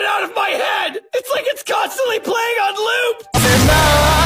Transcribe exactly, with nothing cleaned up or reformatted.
out of my head! It's like it's constantly playing on loop!